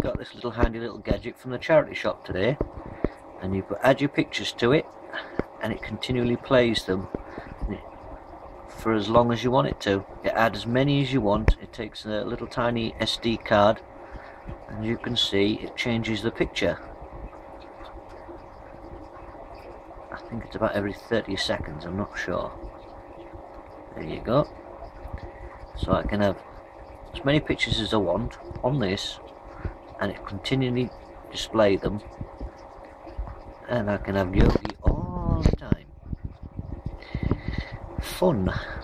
got this little handy little gadget from the charity shop today, and you add your pictures to it and it continually plays them for as long as you want it to. You add as many as you want. It takes a little tiny SD card, and you can see it changes the picture. I think it's about every 30 seconds, I'm not sure. There you go. So I can have as many pictures as I want on this, and it continually display them, and I can have Yogi all the time. Fun.